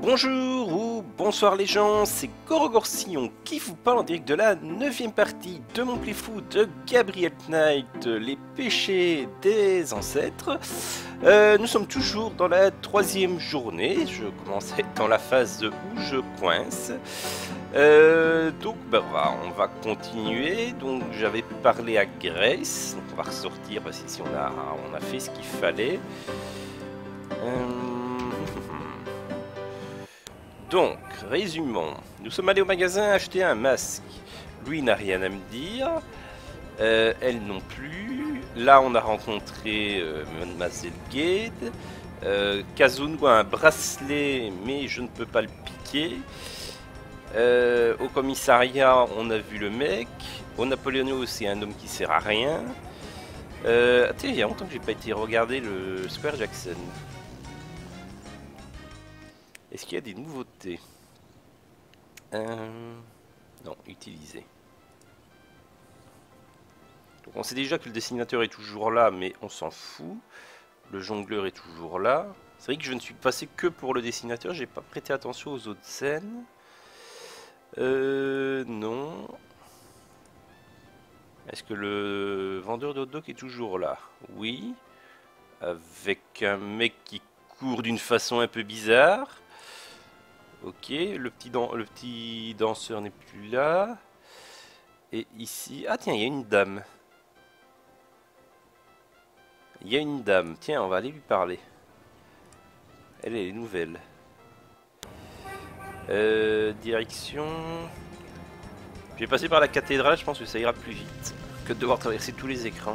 Bonjour ou bonsoir les gens, c'est Gorogorcillon qui vous parle en direct de la 9ème partie de mon playthrough de Gabriel Knight, les péchés des ancêtres. Nous sommes toujours dans la 3e journée, je commence à être dans la phase où je coince. Donc on va continuer, donc j'avais parlé à Grace, donc on va ressortir parce qu'ici on a fait ce qu'il fallait. Donc, résumons. Nous sommes allés au magasin acheter un masque. Lui n'a rien à me dire. Elle non plus. Là, on a rencontré Mademoiselle Gade. Kazungu a un bracelet, mais je ne peux pas le piquer. Au commissariat, on a vu le mec. Au Napoléono, c'est un homme qui sert à rien. Attends, il y a longtemps que j'ai pas été regarder le Square Jackson. Est-ce qu'il y a des nouveautés? Non, utiliser. Donc on sait déjà que le dessinateur est toujours là, mais on s'en fout. Le jongleur est toujours là. C'est vrai que je ne suis passé que pour le dessinateur, j'ai pas prêté attention aux autres scènes. Non. Est-ce que le vendeur de hot dog est toujours là? Oui. Avec un mec qui court d'une façon un peu bizarre. Ok, le petit danseur n'est plus là. Et ici... Ah tiens, il y a une dame. Il y a une dame. Tiens, on va aller lui parler. Elle est nouvelle. Direction... Je vais passer par la cathédrale, je pense que ça ira plus vite que de devoir traverser tous les écrans.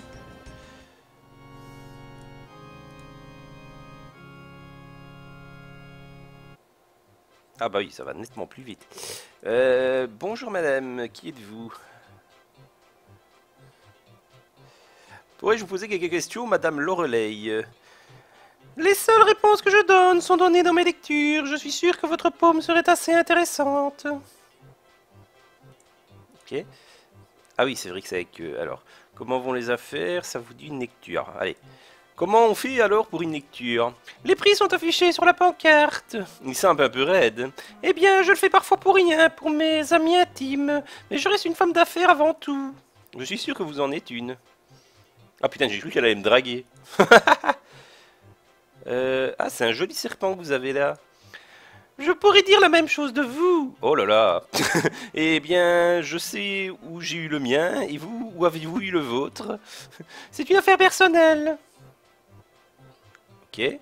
Ah bah oui, ça va nettement plus vite. Bonjour madame, qui êtes-vous? Pourrais-je vous poser quelques questions, madame Loreley? Les seules réponses que je donne sont données dans mes lectures. Je suis sûr que votre paume serait assez intéressante. Ok. Ah oui, c'est vrai que c'est avec eux. Alors, comment vont les affaires? Ça vous dit une lecture. Allez. Comment on fait alors pour une lecture? Les prix sont affichés sur la pancarte. Il semble un peu raide. Eh bien, je le fais parfois pour rien, pour mes amis intimes. Mais je reste une femme d'affaires avant tout. Je suis sûr que vous en êtes une. Ah putain, j'ai cru qu'elle allait me draguer. Ah, c'est un joli serpent que vous avez là. Je pourrais dire la même chose de vous. Oh là là. Eh bien, je sais où j'ai eu le mien, et vous, où avez-vous eu le vôtre? C'est une affaire personnelle. Ok.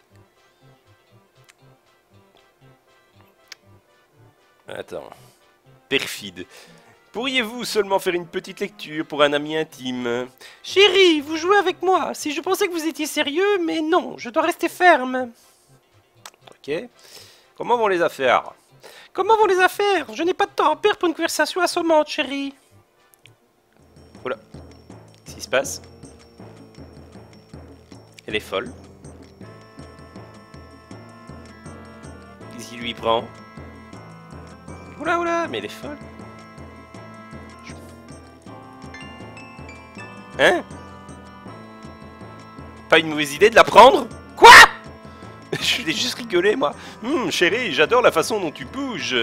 Attends. Perfide. Pourriez-vous seulement faire une petite lecture pour un ami intime? Chérie, vous jouez avec moi. Si je pensais que vous étiez sérieux, mais non, je dois rester ferme. Ok. Comment vont les affaires? Comment vont les affaires? Je n'ai pas de temps à perdre pour une conversation assommante, chérie. Oula. Qu'est-ce qui se passe? Elle est folle. Qu'est-ce qui lui prend? Oula, oula, mais elle est folle. Hein? Pas une mauvaise idée de la prendre? Quoi? Je l'ai juste rigolé, moi. Chérie, j'adore la façon dont tu bouges.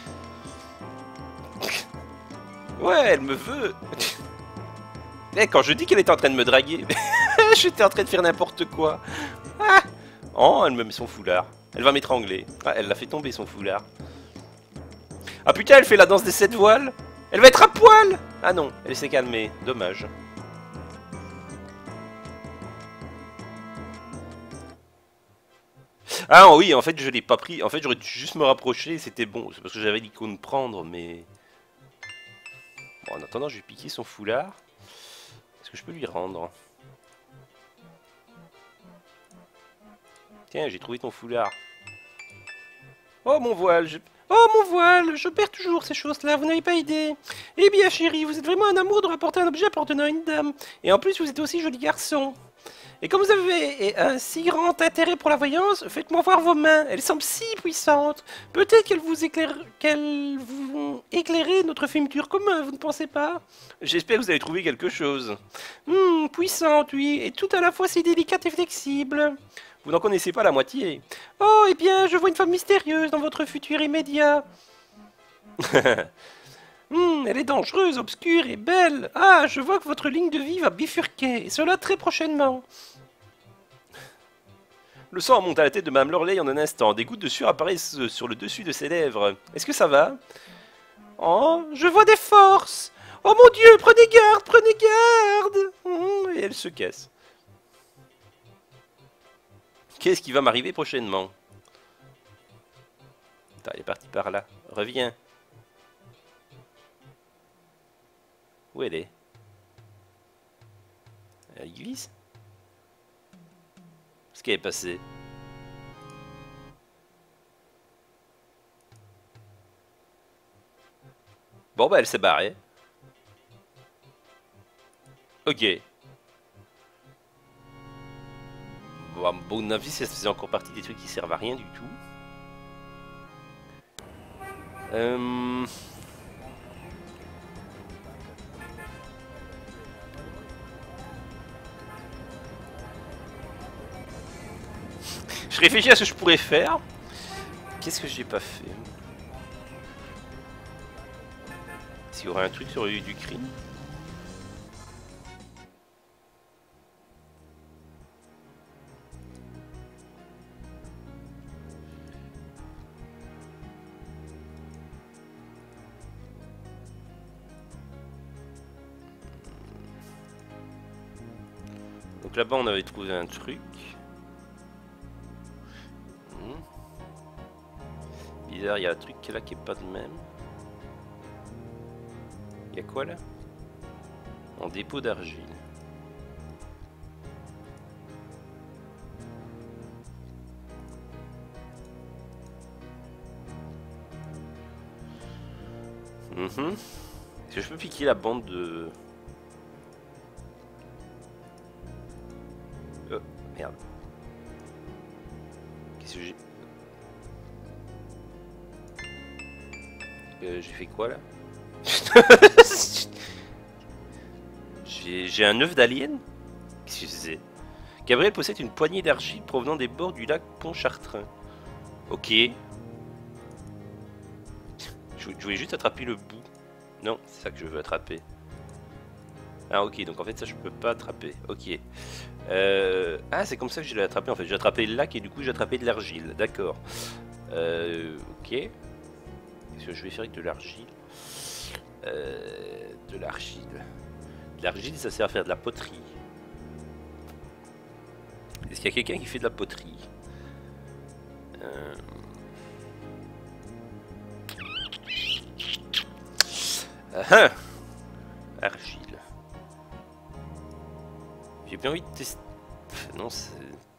Ouais, elle me veut. Eh, quand je dis qu'elle était en train de me draguer, j'étais en train de faire n'importe quoi. Ah. Oh, elle me met son foulard. Elle va m'étrangler. Ah, elle l'a fait tomber, son foulard. Ah putain, elle fait la danse des 7 voiles. Elle va être à poil. Ah non, elle s'est calmée. Dommage. Ah oui, en fait, je l'ai pas pris. En fait, j'aurais dû juste me rapprocher, c'était bon. C'est parce que j'avais l'icône prendre, mais... Bon, en attendant, je vais piquer son foulard. Est-ce que je peux lui rendre? Tiens, j'ai trouvé ton foulard. Oh, mon voile, Oh, mon voile, je perds toujours ces choses-là, vous n'avez pas idée. Eh bien, chérie, vous êtes vraiment un amour de rapporter un objet appartenant à une dame. Et en plus, vous êtes aussi joli garçon. Et comme vous avez un si grand intérêt pour la voyance, faites-moi voir vos mains. Elles semblent si puissantes. Peut-être qu'elles vont éclairer notre futur commun, vous ne pensez pas? J'espère que vous avez trouvé quelque chose. Puissante, oui, et tout à la fois si délicate et flexible. Vous n'en connaissez pas la moitié. Oh, eh bien, je vois une femme mystérieuse dans votre futur immédiat. Elle est dangereuse, obscure et belle. Ah, je vois que votre ligne de vie va bifurquer, et cela très prochainement. Le sang monte à la tête de Mme Loreley en un instant. Des gouttes de sueur apparaissent sur le dessus de ses lèvres. Est-ce que ça va? Oh, je vois des forces. Oh mon Dieu, prenez garde, prenez garde. Et elle se casse. Qu'est-ce qui va m'arriver prochainement? Attends, elle est partie par là. Reviens. Où elle est? Elle glisse? Qu'est-ce qui est passé? Bon bah elle s'est barrée. Ok. Bon, à mon avis, ça faisait encore partie des trucs qui servent à rien du tout. Je réfléchis à ce que je pourrais faire. Qu'est-ce que j'ai pas fait? S'il y aurait un truc sur du crime. Donc là-bas on avait trouvé un truc. Bizarre, il y a un truc là qui est pas de même. Il y a quoi là? En dépôt d'argile. Est-ce que je peux piquer la bande de... Oh, merde. Qu'est-ce que j'ai... J'ai fait quoi là? J'ai un œuf d'alien? Qu'est-ce que c'est? Gabriel possède une poignée d'argile provenant des bords du lac Pontchartrain. Ok. Je voulais juste attraper le bout. Non, c'est ça que je veux attraper. Ah ok, donc en fait ça je peux pas attraper. Ok. Ah c'est comme ça que je l'ai attrapé en fait. J'ai attrapé le lac et du coup j'ai attrapé de l'argile. D'accord. Ok. Qu'est-ce que je vais faire avec de l'argile? De l'argile. De l'argile ça sert à faire de la poterie. Est-ce qu'il y a quelqu'un qui fait de la poterie? Argile. J'ai bien envie de tester. Non, c'est.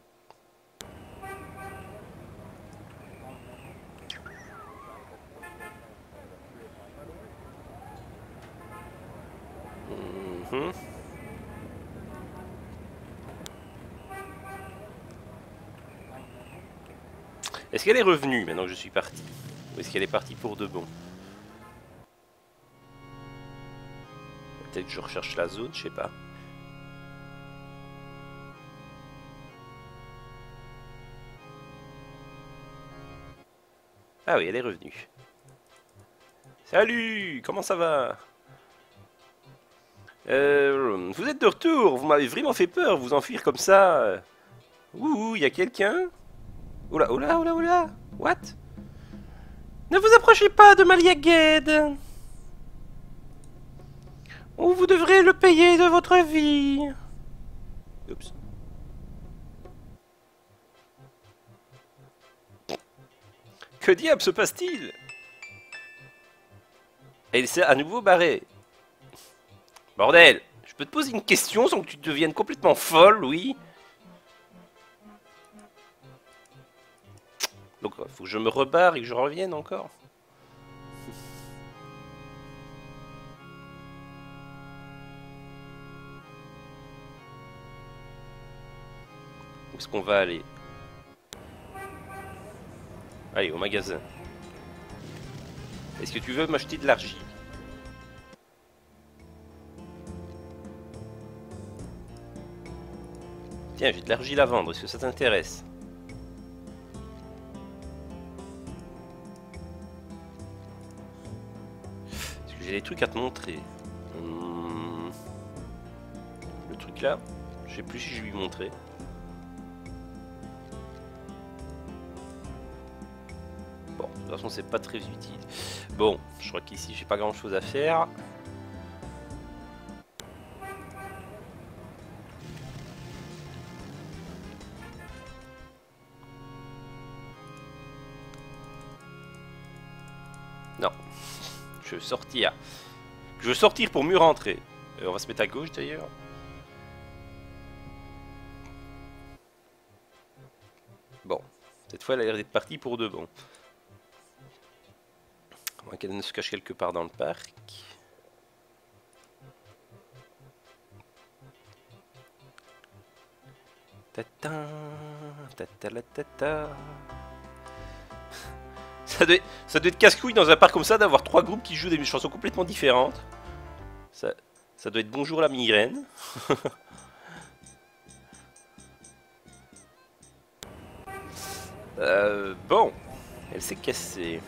Est-ce qu'elle est revenue maintenant que je suis parti? Ou est-ce qu'elle est partie pour de bon? Peut-être que je recherche la zone, je sais pas. Ah oui, elle est revenue. Salut, comment ça va? Vous êtes de retour, vous m'avez vraiment fait peur, vous enfuir comme ça. Ouh, il y a quelqu'un? Oula, oula, oula, oula. What? Ne vous approchez pas de Maliaged. Ou vous devrez le payer de votre vie. Oups. Que diable se passe-t-il? Elle s'est à nouveau barrée. Bordel, je peux te poser une question sans que tu deviennes complètement folle, oui? Donc, faut que je me rebarre et que je revienne encore. qu'on va aller? Allez, au magasin. Est-ce que tu veux m'acheter de l'argile? Tiens, j'ai de l'argile à vendre, est-ce que ça t'intéresse? Est-ce que j'ai des trucs à te montrer? Le truc là, je sais plus si je lui ai montré. Bon, de toute façon c'est pas très utile. Bon, je crois qu'ici j'ai pas grand chose à faire. Non, je veux sortir. Je veux sortir pour mieux rentrer. On va se mettre à gauche d'ailleurs. Bon, cette fois elle a l'air d'être partie pour de bon. On va qu'elle se cache quelque part dans le parc. Tata, tata la tata. Ça doit être casse-couille dans un parc comme ça d'avoir 3 groupes qui jouent des chansons complètement différentes. Ça doit être bonjour la migraine. Bon, elle s'est cassée.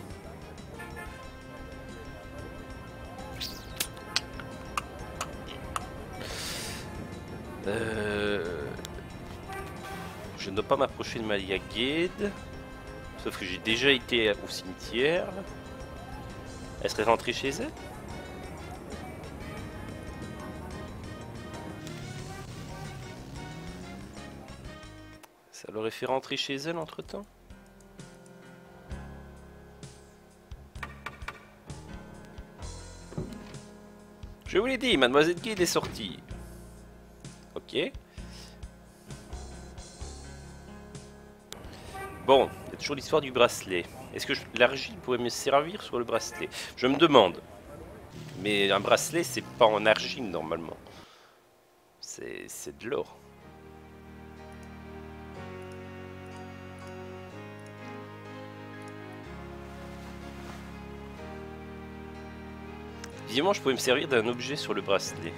Je ne dois pas m'approcher de Malia Gade. Sauf que j'ai déjà été au cimetière. Elle serait rentrée chez elle? Ça l'aurait fait rentrer chez elle entre temps? Je vous l'ai dit, Mademoiselle Gade est sortie. Ok. Bon, il y a toujours l'histoire du bracelet. Est-ce que l'argile pourrait me servir sur le bracelet? Je me demande. Mais un bracelet, c'est pas en argile normalement. C'est de l'or. Évidemment, je pourrais me servir d'un objet sur le bracelet.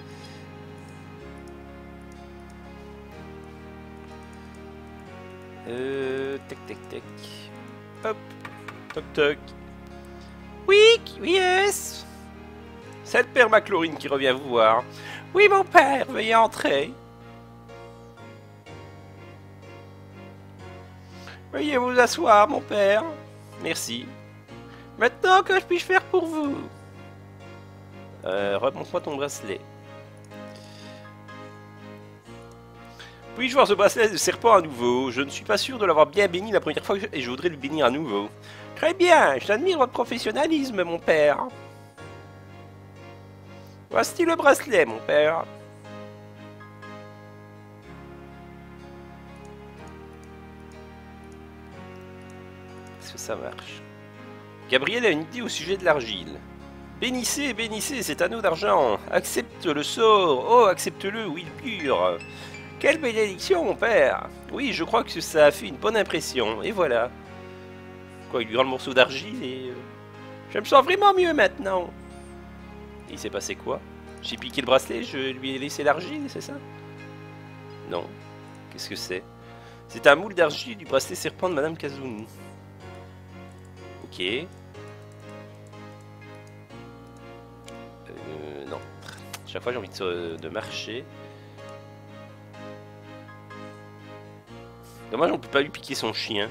Tac tac tac. Hop. Toc toc. Oui, yes. C'est le père Maclorine qui revient vous voir. Oui, mon père, veuillez entrer. Veuillez vous asseoir, mon père. Merci. Maintenant, que puis-je faire pour vous? Remonte-moi ton bracelet. Puis-je voir ce bracelet de serpent à nouveau? Je ne suis pas sûr de l'avoir bien béni la première fois et je voudrais le bénir à nouveau. Très bien, j'admire votre professionnalisme, mon père. Voici le bracelet, mon père. Est-ce que ça marche? Gabriel a une idée au sujet de l'argile. Bénissez, bénissez cet anneau d'argent. Accepte le sort. Oh, accepte-le, oui, pur. Quelle bénédiction, mon père. Oui, je crois que ça a fait une bonne impression. Et voilà. Quoi, il lui rend le morceau d'argile et... Je me sens vraiment mieux maintenant. Et il s'est passé quoi? J'ai piqué le bracelet, je lui ai laissé l'argile, c'est ça? Non. Qu'est-ce que c'est? C'est un moule d'argile du bracelet serpent de Madame Kazumi. Ok. Non. Chaque fois j'ai envie de marcher. Dommage on peut pas lui piquer son chien.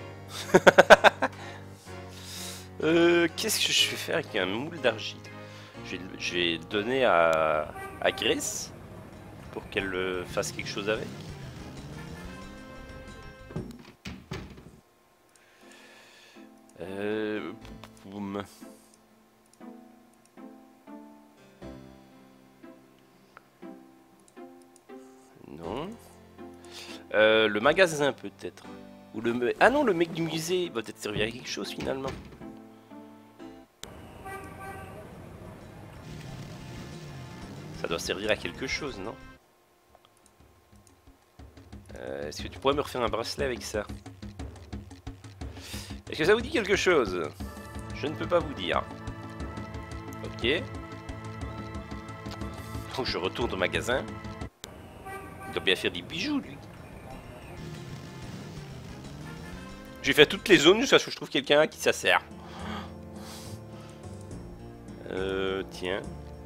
Qu'est-ce que je vais faire avec un moule d'argile? Je vais le donner à Grace pour qu'elle fasse quelque chose avec. Boum. Non. Le magasin peut-être. Ou le... Ah non, le mec du musée va peut-être servir à quelque chose finalement. Ça doit servir à quelque chose, non? Est-ce que tu pourrais me refaire un bracelet avec ça? Est-ce que ça vous dit quelque chose? Je ne peux pas vous dire. Ok. Donc je retourne au magasin. Il doit bien faire des bijoux, lui. J'ai fait toutes les zones jusqu'à ce que je trouve quelqu'un à qui ça sert. Tiens.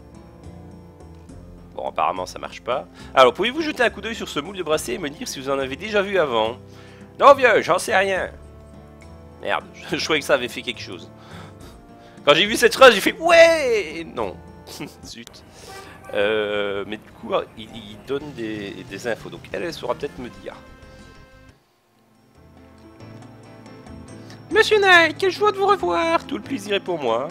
Bon, apparemment ça marche pas. Alors, pouvez-vous jeter un coup d'œil sur ce moule de bracelet et me dire si vous en avez déjà vu avant? Non, vieux, j'en sais rien. Merde, je croyais que ça avait fait quelque chose. Quand j'ai vu cette phrase, j'ai fait ouais. Non. Zut. Mais du coup, il donne des infos. Donc elle saura peut-être me dire. Monsieur Knight, quelle joie de vous revoir. Tout le plaisir est pour moi.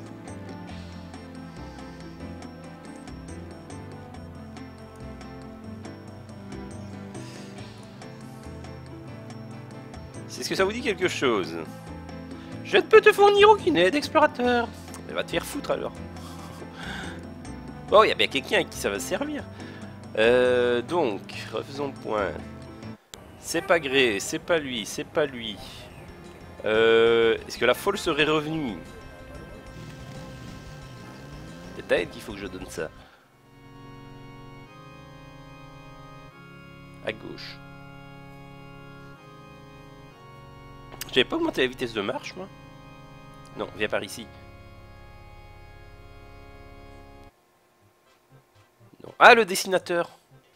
Est-ce que ça vous dit quelque chose? Je ne peux te fournir aucune aide, explorateur. Mais va te faire foutre alors. Oh, il y a bien quelqu'un à qui ça va servir. Donc, refaisons le point. C'est pas Gré, c'est pas lui, c'est pas lui. Est-ce que la folle serait revenue? C'est à elle qu'il faut que je donne ça. À gauche. J'avais pas augmenté la vitesse de marche, moi? Non, viens par ici. Non. Ah, le dessinateur!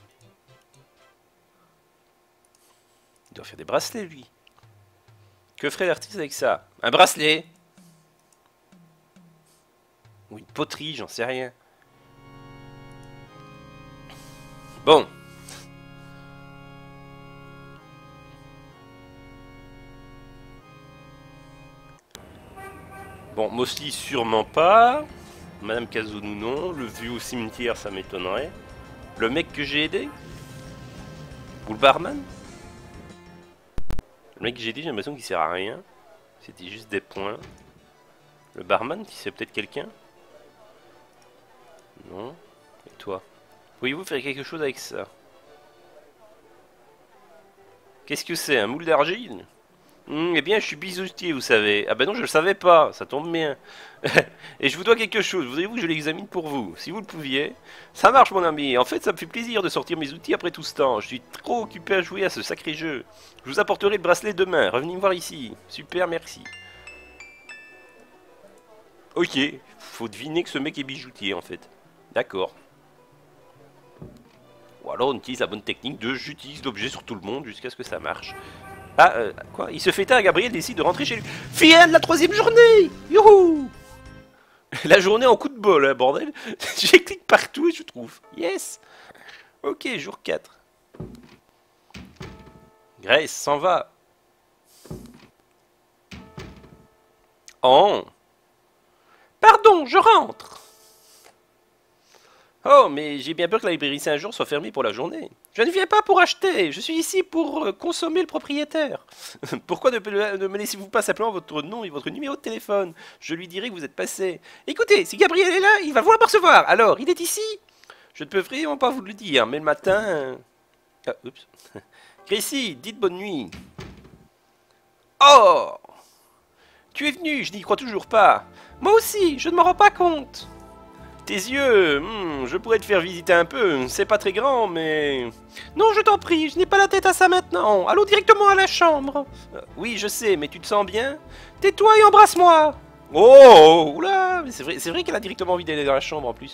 Il doit faire des bracelets, lui. Que ferait l'artiste avec ça? Un bracelet! Ou une poterie, j'en sais rien. Bon. Bon, Mosley, sûrement pas. Madame Kazunou, non. Le vieux au cimetière, ça m'étonnerait. Le mec que j'ai aidé? Ou le barman? Le mec que j'ai aidé, j'ai l'impression qu'il sert à rien. C'était juste des points. Le barman, c'est peut-être quelqu'un? Non. Et toi? Pourriez-vous faire quelque chose avec ça? Qu'est-ce que c'est? Un moule d'argile? Eh bien, je suis bijoutier, vous savez. Ah ben non, je le savais pas, ça tombe bien. Et je vous dois quelque chose, voudriez-vous que je l'examine pour vous? Si vous le pouviez. Ça marche, mon ami. En fait, ça me fait plaisir de sortir mes outils après tout ce temps. Je suis trop occupé à jouer à ce sacré jeu. Je vous apporterai le bracelet demain. Revenez me voir ici. Super, merci. Ok. Faut deviner que ce mec est bijoutier, en fait. D'accord. Ou alors on utilise la bonne technique de j'utilise l'objet sur tout le monde jusqu'à ce que ça marche. Ah, quoi? Il se fait tard, Gabriel décide de rentrer chez lui. Fiel, la 3e journée! Youhou! La journée en coup de bol, hein, bordel. J'ai cliqué partout et je trouve. Yes! Ok, jour 4. Grace s'en va. Oh! Pardon, je rentre! Oh, mais j'ai bien peur que la librairie Saint-Jean soit fermée pour la journée. Je ne viens pas pour acheter, je suis ici pour consommer le propriétaire. Pourquoi ne me laissez-vous pas simplement votre nom et votre numéro de téléphone? Je lui dirai que vous êtes passé. Écoutez, si Gabriel est là, il va vouloir me recevoir. Alors, il est ici? Je ne peux vraiment pas vous le dire, mais le matin... Ah, oups. Gracie, dites bonne nuit. Oh! Tu es venu, je n'y crois toujours pas. Moi aussi, je ne m'en rends pas compte. Tes yeux, je pourrais te faire visiter un peu, c'est pas très grand, mais... Non, je t'en prie, je n'ai pas la tête à ça maintenant, allons directement à la chambre. Oui, je sais, mais tu te sens bien? Tais-toi et embrasse-moi. Oh, oula, c'est vrai qu'elle a directement envie d'aller dans la chambre en plus.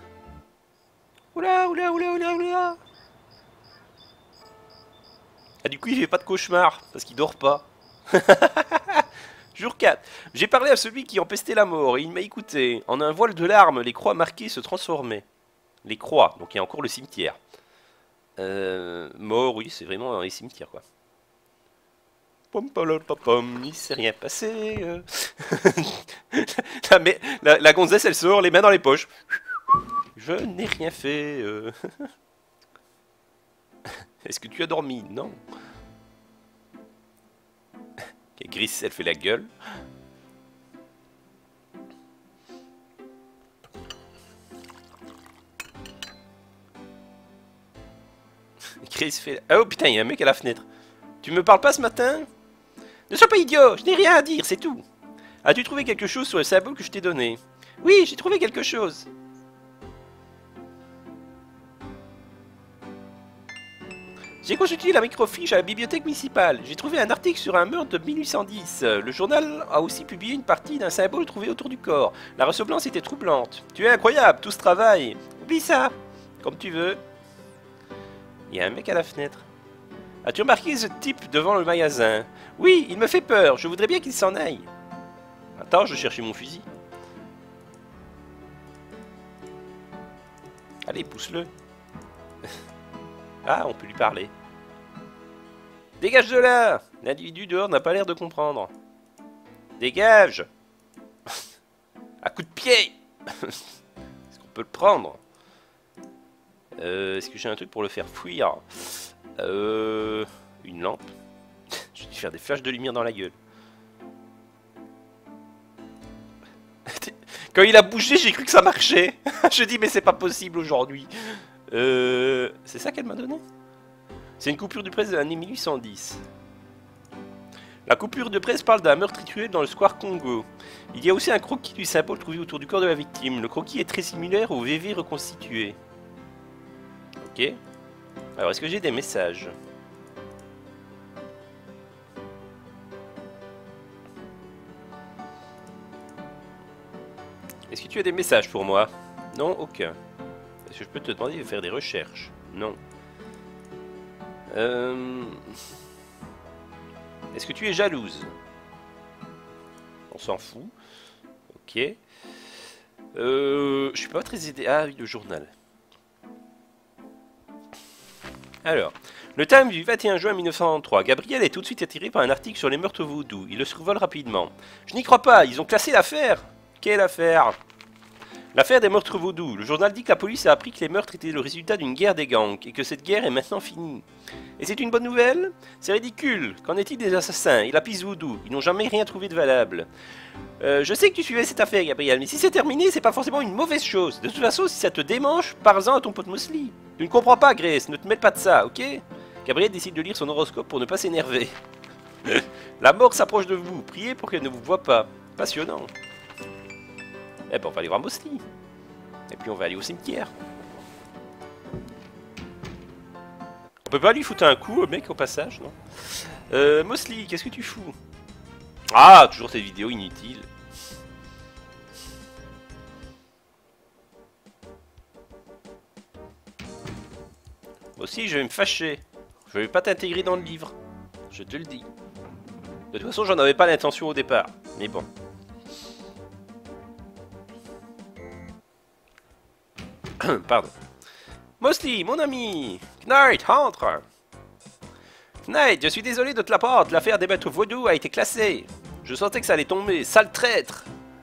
Oula, oula, oula, oula, oula. Ah, du coup, il fait pas de cauchemar, parce qu'il dort pas. Jour 4. J'ai parlé à celui qui empestait la mort et il m'a écouté. En un voile de larmes, les croix marquées se transformaient. Les croix, donc il y a encore le cimetière. Mort, oui, c'est vraiment dans les cimetières, quoi. Pom pom pom pom, il s'est rien passé. La gonzesse, elle sort, les mains dans les poches. Je n'ai rien fait. Est-ce que tu as dormi? Non. Gris, elle fait la gueule. Grace fait... Oh putain, il y a un mec à la fenêtre. Tu me parles pas ce matin? Ne sois pas idiot, je n'ai rien à dire, c'est tout. As-tu trouvé quelque chose sur le symbole que je t'ai donné? Oui, j'ai trouvé quelque chose. J'ai consulté la microfiche à la bibliothèque municipale. J'ai trouvé un article sur un meurtre de 1810. Le journal a aussi publié une partie d'un symbole trouvé autour du corps. La ressemblance était troublante. Tu es incroyable, tout ce travail. Oublie ça. Comme tu veux. Il y a un mec à la fenêtre. As-tu remarqué ce type devant le magasin? Oui, il me fait peur. Je voudrais bien qu'il s'en aille. Attends, je cherchais mon fusil. Allez, pousse-le. Ah, on peut lui parler. Dégage de là! L'individu dehors n'a pas l'air de comprendre. Dégage! À coup de pied! Est-ce qu'on peut le prendre? Est-ce que j'ai un truc pour le faire fuir? Une lampe. Je vais lui faire des flashs de lumière dans la gueule. Quand il a bougé, j'ai cru que ça marchait. Je dis, mais c'est pas possible aujourd'hui. C'est ça qu'elle m'a donné? C'est une coupure de presse de l'année 1810. La coupure de presse parle d'un meurtre rituel dans le square Congo. Il y a aussi un croquis du symbole trouvé autour du corps de la victime. Le croquis est très similaire au VV reconstitué. Ok. Alors, est-ce que j'ai des messages? Est-ce que tu as des messages pour moi? Non, aucun. Est-ce que je peux te demander de faire des recherches? Non. Est-ce que tu es jalouse? On s'en fout. Ok. Je suis pas très aidé. Ah oui, le journal. Alors, le Time du 21 juin 1993. Gabriel est tout de suite attiré par un article sur les meurtres vaudous. Il le survole rapidement. Je n'y crois pas, ils ont classé l'affaire. Quelle affaire? L'affaire des meurtres vaudous. Le journal dit que la police a appris que les meurtres étaient le résultat d'une guerre des gangs et que cette guerre est maintenant finie. Et c'est une bonne nouvelle? C'est ridicule. Qu'en est-il des assassins et la piste vaudou? Ils n'ont jamais rien trouvé de valable. Je sais que tu suivais cette affaire, Gabriel, mais si c'est terminé, c'est pas forcément une mauvaise chose. De toute façon, si ça te démange, parle-en à ton pote Mosley. Tu ne comprends pas, Grace, ne te mêle pas de ça, ok? Gabriel décide de lire son horoscope pour ne pas s'énerver. La mort s'approche de vous, priez pour qu'elle ne vous voie pas. Passionnant. Eh ben, on va aller voir Mosley. Et puis on va aller au cimetière. On peut pas lui foutre un coup au mec au passage, non? Mosley, qu'est-ce que tu fous? Ah, toujours cette vidéo inutile. Aussi, je vais me fâcher. Je vais pas t'intégrer dans le livre. Je te le dis. De toute façon, j'en avais pas l'intention au départ. Mais bon. Pardon. Mosley, mon ami. Knight, entre. Knight, je suis désolé de te l'apprendre. L'affaire des maîtres vaudous a été classée. Je sentais que ça allait tomber. Sale traître.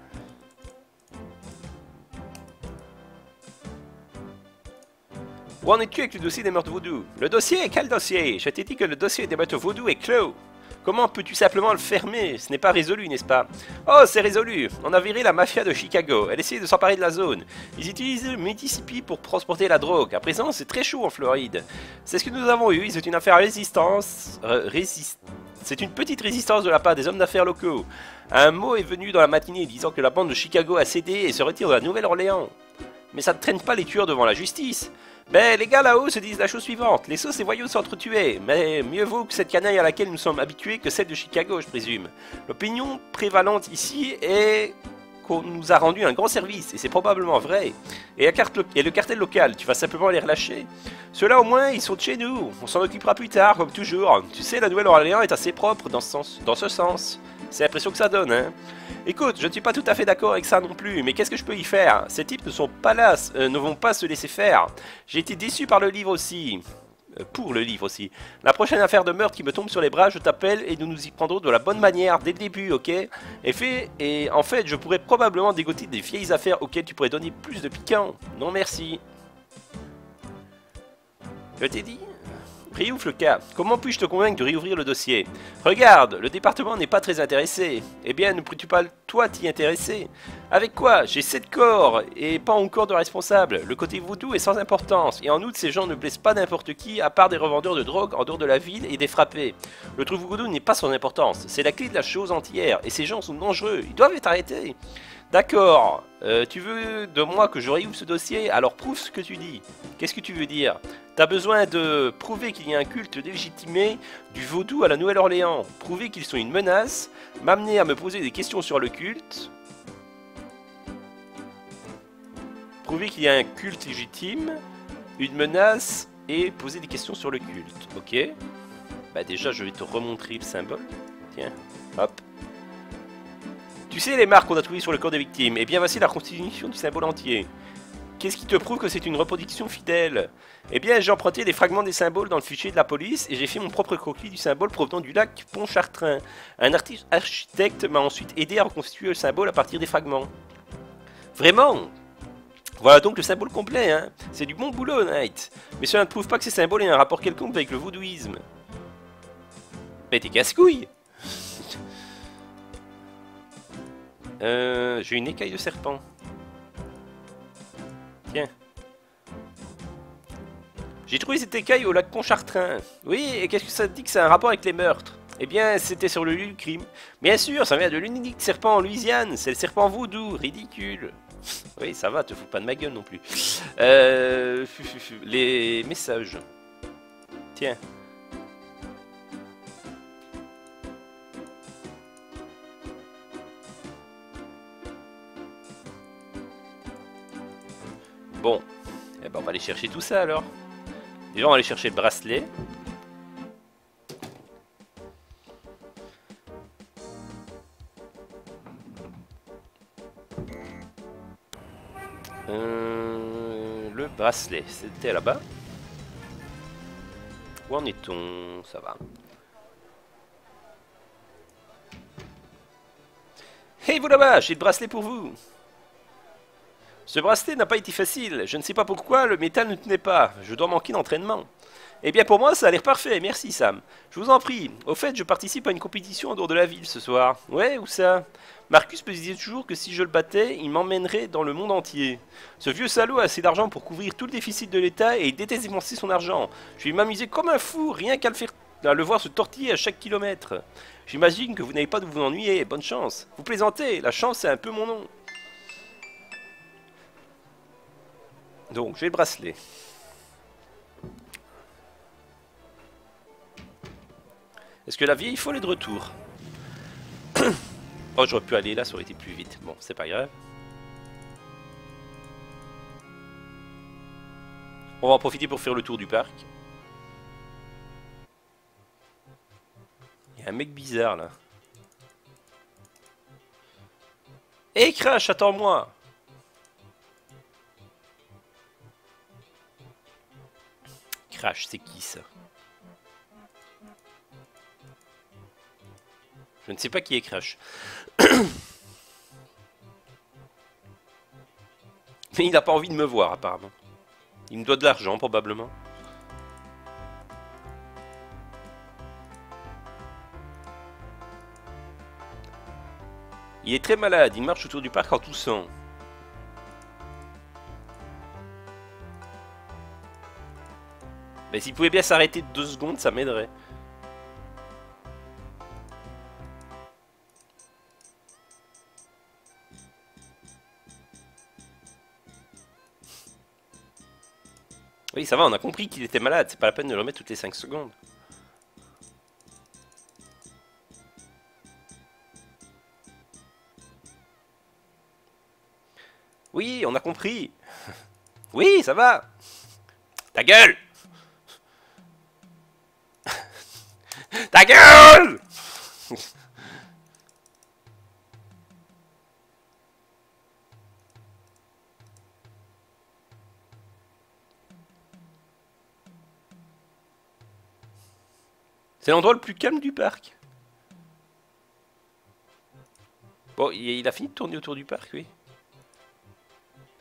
Où en es-tu avec le dossier des meurtres vaudous? Le dossier? Quel dossier? Je t'ai dit que le dossier des meurtres vaudous est clos. Comment peux-tu simplement le fermer? Ce n'est pas résolu, n'est-ce pas? Oh, c'est résolu. On a viré la mafia de Chicago. Elle essaie de s'emparer de la zone. Ils utilisent le Mississippi pour transporter la drogue. À présent, c'est très chaud en Floride. C'est ce que nous avons eu. C'est une affaire résistance. C'est une petite résistance de la part des hommes d'affaires locaux. Un mot est venu dans la matinée disant que la bande de Chicago a cédé et se retire de la Nouvelle-Orléans. Mais ça ne traîne pas les tueurs devant la justice. Ben, les gars là-haut se disent la chose suivante. Les sauces et voyous s'entretuaient. Mais mieux vaut que cette canaille à laquelle nous sommes habitués que celle de Chicago, je présume. L'opinion prévalente ici est qu'on nous a rendu un grand service. Et c'est probablement vrai. Et le cartel local, tu vas simplement les relâcher. Ceux-là au moins, ils sont de chez nous. On s'en occupera plus tard, comme toujours. Tu sais, la Nouvelle-Orléans est assez propre dans ce sens. C'est l'impression que ça donne, hein. Écoute, je ne suis pas tout à fait d'accord avec ça non plus, mais qu'est-ce que je peux y faire? Ces types ne sont pas là, ne vont pas se laisser faire. J'ai été déçu par le livre aussi. Pour le livre aussi. La prochaine affaire de meurtre qui me tombe sur les bras, je t'appelle et nous nous y prendrons de la bonne manière dès le début, ok? Et en fait, je pourrais probablement dégoter des vieilles affaires auxquelles tu pourrais donner plus de piquant. Non merci. Je t'ai dit? Riouf le cas. Comment puis-je te convaincre de réouvrir le dossier? Regarde, le département n'est pas très intéressé. Eh bien, ne pourrais-tu pas, toi, t'y intéresser? Avec quoi? J'ai 7 corps, et pas encore de responsable. Le côté voodoo est sans importance, et en outre, ces gens ne blessent pas n'importe qui, à part des revendeurs de drogue en dehors de la ville et des frappés. Le truc voodoo n'est pas sans importance, c'est la clé de la chose entière, et ces gens sont dangereux, ils doivent être arrêtés. D'accord, tu veux de moi que je réouvre ce dossier? Alors prouve ce que tu dis. Qu'est-ce que tu veux dire? T'as besoin de prouver qu'il y a un culte légitimé du vaudou à la Nouvelle-Orléans, prouver qu'ils sont une menace, m'amener à me poser des questions sur le culte, prouver qu'il y a un culte légitime, une menace et poser des questions sur le culte. Ok. Bah déjà je vais te remontrer le symbole. Tiens, hop. Tu sais les marques qu'on a trouvées sur le corps des victimes? Eh bien voici la constitution du symbole entier. Qu'est-ce qui te prouve que c'est une reproduction fidèle? Eh bien, j'ai emprunté des fragments des symboles dans le fichier de la police et j'ai fait mon propre croquis du symbole provenant du lac Pontchartrain. Un architecte m'a ensuite aidé à reconstituer le symbole à partir des fragments. Vraiment? Voilà donc le symbole complet, hein. C'est du bon boulot, Knight. Mais cela ne prouve pas que ces symboles aient un rapport quelconque avec le vaudouisme. Mais t'es casse-couille. J'ai une écaille de serpent. Tiens. J'ai trouvé cette écaille au lac Pontchartrain. Oui, et qu'est-ce que ça te dit que ça a un rapport avec les meurtres? Eh bien, c'était sur le lieu du crime. Bien sûr, ça vient de l'unique serpent en Louisiane. C'est le serpent vaudou, ridicule. Oui, ça va, te fous pas de ma gueule non plus. Les messages. Tiens. Bon, eh ben on va aller chercher tout ça alors. Déjà on va aller chercher le bracelet. Le bracelet, c'était là-bas. Où en est-on? Ça va. Hey vous là-bas, j'ai le bracelet pour vous. Ce bracelet n'a pas été facile, je ne sais pas pourquoi le métal ne tenait pas, je dois manquer d'entraînement. Eh bien pour moi ça a l'air parfait, merci Sam. Je vous en prie, au fait je participe à une compétition en dehors de la ville ce soir. Ouais, où ça? Marcus me disait toujours que si je le battais, il m'emmènerait dans le monde entier. Ce vieux salaud a assez d'argent pour couvrir tout le déficit de l'État et il déteste dépenser son argent. Je vais m'amuser comme un fou, rien qu'à le voir se tortiller à chaque kilomètre. J'imagine que vous n'avez pas de vous ennuyer, bonne chance. Vous plaisantez, la chance c'est un peu mon nom. Donc, j'ai le bracelet. Est-ce que la vieille folle est de retour? Oh, j'aurais pu aller là, ça aurait été plus vite. Bon, c'est pas grave. On va en profiter pour faire le tour du parc. Il y a un mec bizarre là. Hé Crash, attends-moi! Crash, c'est qui ça? Je ne sais pas qui est Crash. Mais il n'a pas envie de me voir apparemment. Il me doit de l'argent probablement. Il est très malade, il marche autour du parc en toussant. Mais s'il pouvait bien s'arrêter 2 secondes, ça m'aiderait. Oui, ça va, on a compris qu'il était malade, c'est pas la peine de le remettre toutes les 5 secondes. Oui, on a compris. Oui, ça va. Ta gueule. Ta gueule. C'est l'endroit le plus calme du parc. Bon, il a fini de tourner autour du parc, oui.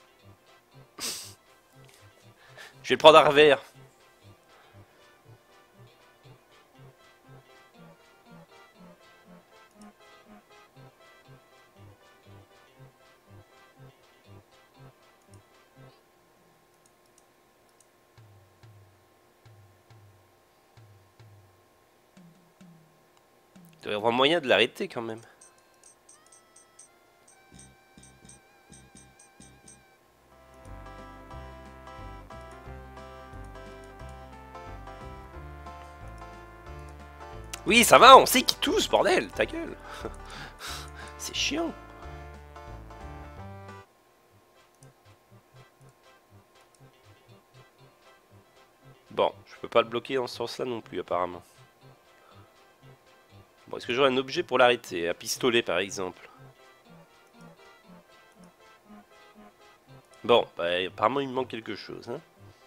Je vais le prendre à revers. Il doit y avoir moyen de l'arrêter quand même. Oui, ça va, on sait qui tousse, bordel, ta gueule. C'est chiant. Bon, je peux pas le bloquer dans ce sens-là non plus, apparemment. Bon, est-ce que j'aurai un objet pour l'arrêter? Un pistolet, par exemple. Bon, bah, apparemment, il me manque quelque chose, hein.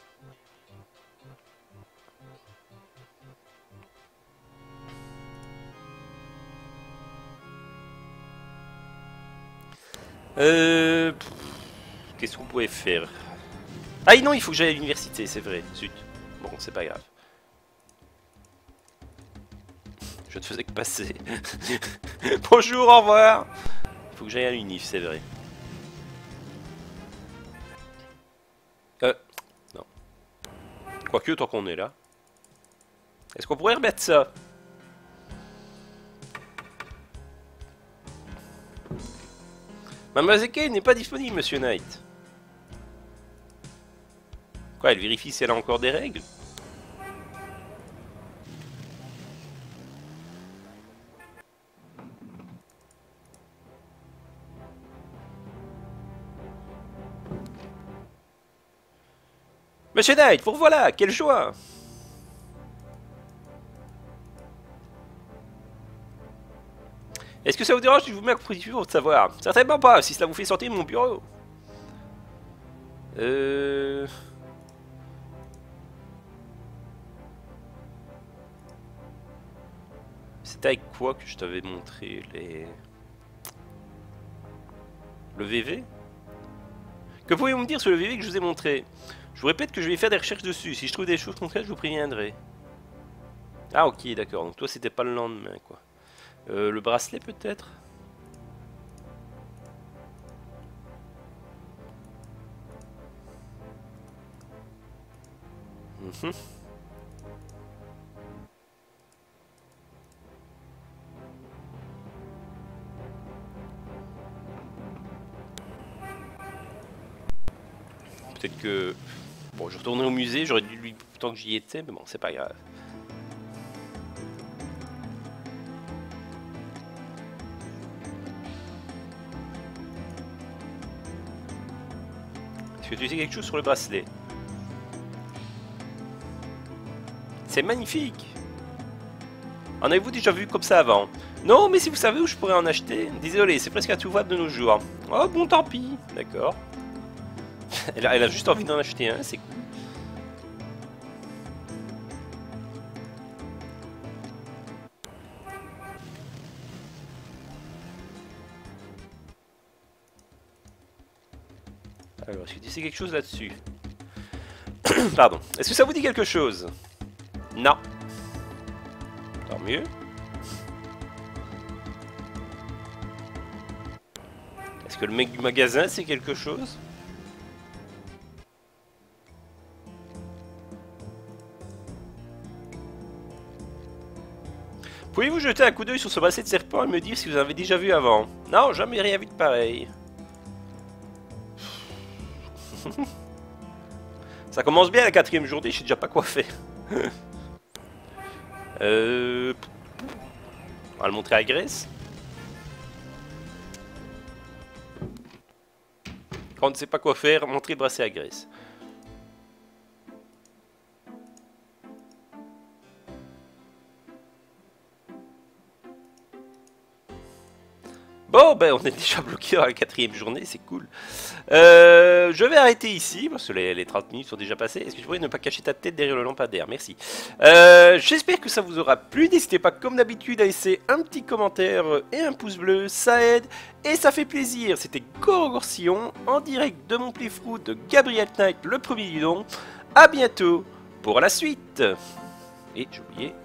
Qu'est-ce qu'on pouvait faire? Ah non, il faut que j'aille à l'université, c'est vrai. Zut. Bon, c'est pas grave. Je ne faisais que passer. Bonjour, au revoir. Il faut que j'aille à l'unif, c'est vrai. Non. Quoique, tant qu'on est là. Est-ce qu'on pourrait remettre ça? Mademoiselle Kane n'est pas disponible, monsieur Knight. Quoi, elle vérifie si elle a encore des règles? Monsieur Knight, vous revoilà, quelle joie! Est-ce que ça vous dérange si je vous mets à contribution pour savoir? Certainement pas, si cela vous fait sortir de mon bureau. C'était avec quoi que je t'avais montré les... Le VV? Que pouvez-vous me dire sur le VV que je vous ai montré? Je vous répète que je vais faire des recherches dessus. Si je trouve des choses concrètes, je vous préviendrai. Ah ok, d'accord. Donc toi, c'était pas le lendemain, quoi. Le bracelet, peut-être? Peut-être que... Bon, je retournerai au musée, j'aurais dû lui... Tant que j'y étais, mais bon, c'est pas grave. Est-ce que tu sais quelque chose sur le bracelet? C'est magnifique! En avez-vous déjà vu comme ça avant? Non, mais si vous savez où je pourrais en acheter? Désolé, c'est presque introuvable de nos jours. Oh, bon, tant pis. D'accord. Elle a juste envie d'en acheter un, c'est cool. Alors, est-ce que tu sais quelque chose là-dessus? Pardon. Est-ce que ça vous dit quelque chose? Non. Tant mieux. Est-ce que le mec du magasin sait quelque chose? Pouvez-vous jeter un coup d'œil sur ce bracelet de serpent et me dire si vous en avez déjà vu avant? Non, jamais rien vu de pareil. Ça commence bien la 4e journée, je sais déjà pas quoi faire. On va le montrer à Grace. Quand on ne sait pas quoi faire, montrer le bracelet à Grace. Bon, ben on est déjà bloqué dans la 4e journée, c'est cool. Je vais arrêter ici, parce que les 30 minutes sont déjà passées. Est-ce que tu pourrais ne pas cacher ta tête derrière le lampadaire? Merci. J'espère que ça vous aura plu. N'hésitez pas, comme d'habitude, à laisser un petit commentaire et un pouce bleu. Ça aide et ça fait plaisir. C'était Gorgorcillon, en direct de mon playthrough de Gabriel Knight, le premier du nom. A bientôt pour la suite. Et j'ai oublié...